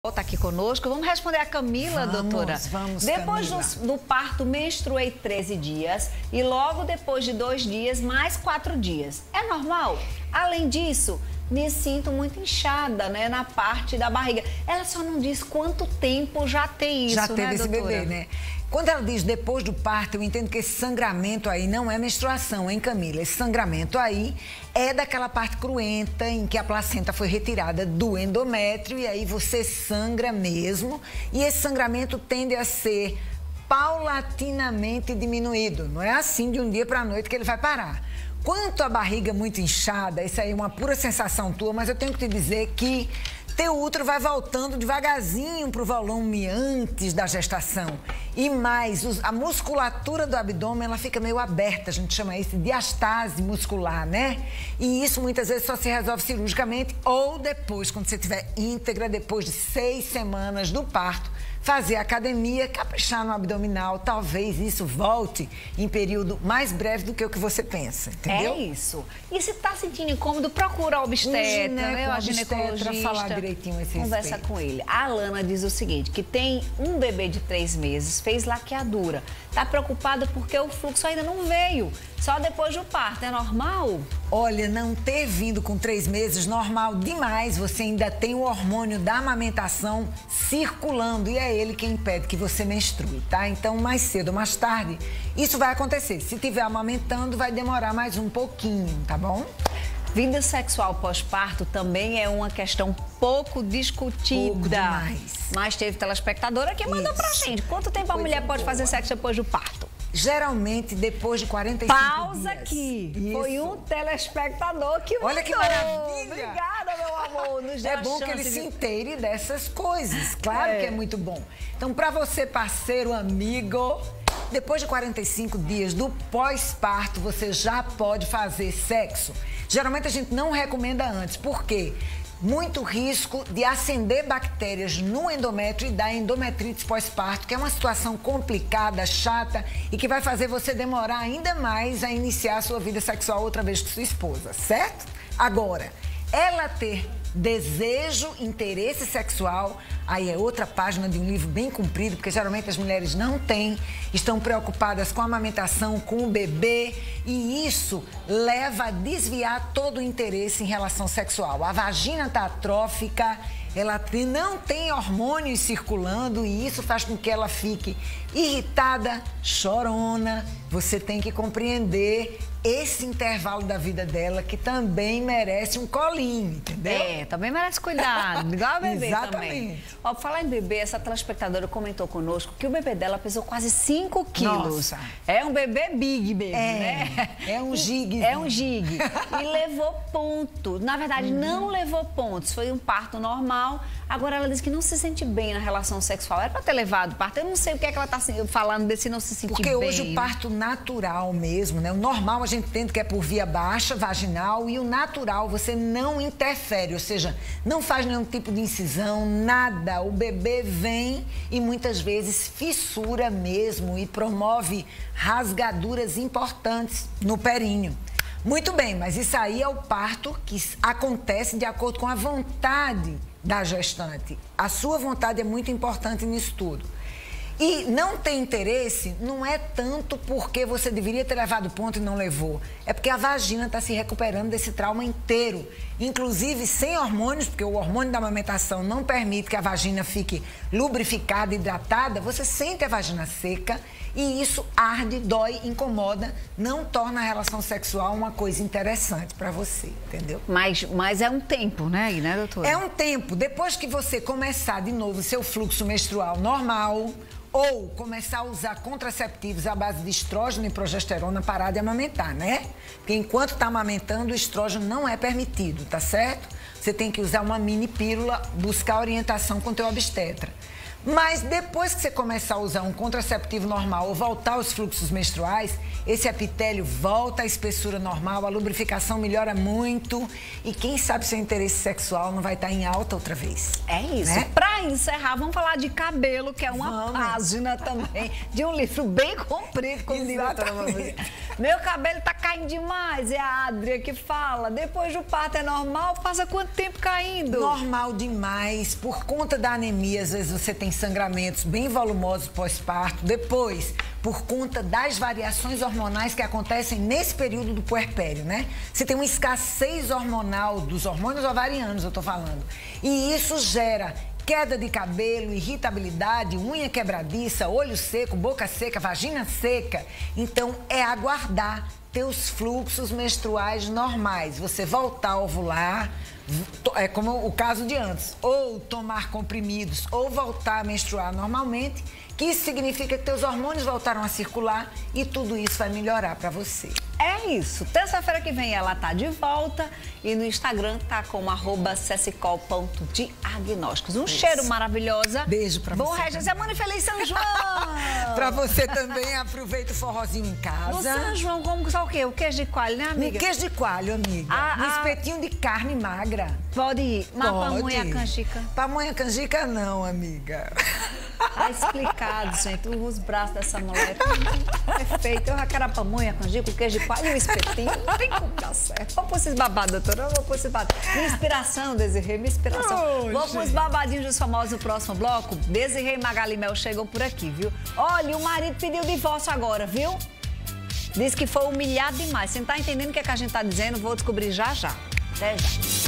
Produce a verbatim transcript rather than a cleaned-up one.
Está aqui conosco. Vamos responder a Camila, vamos, doutora. Vamos, Depois Camila. do, do parto, menstruei treze dias e logo depois de dois dias, mais quatro dias. É normal? Além disso, me sinto muito inchada, né, na parte da barriga. Ela só não diz quanto tempo já tem isso, já teve né, esse doutora? bebê, né? Quando ela diz depois do parto, eu entendo que esse sangramento aí não é menstruação, hein, Camila? Esse sangramento aí é daquela parte cruenta em que a placenta foi retirada do endométrio e aí você sangra mesmo. E esse sangramento tende a ser paulatinamente diminuído. Não é assim de um dia para a noite que ele vai parar. Quanto à barriga muito inchada, isso aí é uma pura sensação tua, mas eu tenho que te dizer que teu útero vai voltando devagarzinho para o volume antes da gestação. E mais, a musculatura do abdômen, ela fica meio aberta, a gente chama isso de diastase muscular, né? E isso muitas vezes só se resolve cirurgicamente ou depois, quando você estiver íntegra, depois de seis semanas do parto, fazer academia, caprichar no abdominal, talvez isso volte em período mais breve do que o que você pensa, entendeu? É isso. E se tá sentindo incômodo, procura o obstetra, um né? O ginecologista, falar direitinho esse Conversa respeito. com ele. A Alana diz o seguinte, que tem um bebê de três meses, fez laqueadura. Tá preocupada porque o fluxo ainda não veio, só depois do parto. É normal? Olha, não ter vindo com três meses, normal demais. Você ainda tem o hormônio da amamentação circulando e é ele quem impede que você menstrue, tá? Então, mais cedo ou mais tarde, isso vai acontecer. Se tiver amamentando, vai demorar mais um pouquinho, tá bom? Vida sexual pós-parto também é uma questão pouco discutida. Pouco demais. Mas teve telespectadora que mandou pra gente. Quanto tempo a mulher pode fazer sexo depois do parto? Geralmente depois de quarenta e cinco Pausa dias. aqui. Isso. Foi um telespectador que mandou. Olha que maravilha. Obrigada, meu amor. Nos deu É a bom que chance ele de... se inteire dessas coisas. Claro É. que é muito bom. Então, para você, parceiro, amigo, depois de quarenta e cinco dias do pós-parto, você já pode fazer sexo. Geralmente a gente não recomenda antes. Por quê? Muito risco de acender bactérias no endométrio e dar endometrite pós-parto, que é uma situação complicada, chata e que vai fazer você demorar ainda mais a iniciar a sua vida sexual outra vez com sua esposa, certo? Agora, ela ter desejo, interesse sexual, aí é outra página de um livro bem comprido, porque geralmente as mulheres não têm, estão preocupadas com a amamentação, com o bebê, e isso leva a desviar todo o interesse em relação sexual. A vagina está atrófica, ela tem, não tem hormônios circulando e isso faz com que ela fique irritada, chorona. Você tem que compreender esse intervalo da vida dela, que também merece um colinho, entendeu? É, também merece cuidado, igual o bebê Exatamente. também. Ó, por falar em bebê, essa telespectadora comentou conosco que o bebê dela pesou quase cinco quilos. Nossa. É um bebê big baby, É, né? é um gig. É um gig. E levou ponto. Na verdade, uhum. não levou pontos. Foi um parto normal. Agora, ela disse que não se sente bem na relação sexual. Era pra ter levado parto. Eu não sei o que é que ela tá falando desse não se sentir Porque bem. Porque hoje o parto natural mesmo, né? O normal a gente entende que é por via baixa, vaginal, e o natural você não interfere, ou seja, não faz nenhum tipo de incisão, nada. O bebê vem e muitas vezes fissura mesmo e promove rasgaduras importantes no períneo. Muito bem, mas isso aí é o parto que acontece de acordo com a vontade da gestante. A sua vontade é muito importante nisso tudo. E não ter interesse não é tanto porque você deveria ter levado ponto e não levou. É porque a vagina está se recuperando desse trauma inteiro. Inclusive sem hormônios, porque o hormônio da amamentação não permite que a vagina fique lubrificada, hidratada. Você sente a vagina seca e isso arde, dói, incomoda. Não torna a relação sexual uma coisa interessante para você, entendeu? Mas, mas é um tempo, né, aí, né, doutora? É um tempo. Depois que você começar de novo seu fluxo menstrual normal, ou começar a usar contraceptivos à base de estrógeno e progesterona, parar de amamentar, né? Porque enquanto está amamentando, o estrógeno não é permitido, tá certo? Você tem que usar uma mini pílula, buscar orientação com o teu obstetra. Mas depois que você começar a usar um contraceptivo normal ou voltar aos fluxos menstruais, esse epitélio volta à espessura normal, a lubrificação melhora muito e quem sabe seu interesse sexual não vai estar em alta outra vez. É isso. Né? Pra encerrar, vamos falar de cabelo, que é uma vamos. página também de um livro bem comprido, como diz a doutora. Meu cabelo tá caindo demais, é a Adria que fala. Depois do parto é normal? Passa quanto tempo caindo? Normal demais. Por conta da anemia, às vezes você tem sangramentos bem volumosos pós-parto. Depois, por conta das variações hormonais que acontecem nesse período do puerpério, né? Você tem uma escassez hormonal dos hormônios ovarianos, eu tô falando. E isso gera queda de cabelo, irritabilidade, unha quebradiça, olho seco, boca seca, vagina seca. Então, é aguardar ter os fluxos menstruais normais. Você voltar a ovular, é como o caso de antes, ou tomar comprimidos, ou voltar a menstruar normalmente, que isso significa que teus hormônios voltaram a circular e tudo isso vai melhorar para você. É isso. Terça-feira que vem ela tá de volta e no Instagram tá como arroba cessicol ponto diagnósticos. Um isso. cheiro maravilhosa. Beijo pra Bom você. Bom resto de semana e feliz São João! Pra você também, aproveita o forrozinho em casa. No São João, como só o quê? O queijo de coalho, né, amiga? Um queijo de coalho, amiga. Ah, um ah, espetinho de carne magra. Pode ir. Mas pamonha canjica? Pamonha canjica não, amiga. Tá explicado, gente. Os braços dessa mulher. Perfeito. Eu já quero a pamonha canjica, o queijo de coalho e o espetinho. Não tem como dar certo. Vamos pôr esses babados, doutora. Vamos pôr esses babados. Minha inspiração, Desirê, minha inspiração. Oh, Vamos pôr os babadinhos dos famosos no próximo bloco. Desirê e Magali Mel chegam por aqui, viu? Olha, o marido pediu divórcio agora, viu? Diz que foi humilhado demais. Você não tá entendendo o que, é que a gente tá dizendo? Vou descobrir já já. Até já.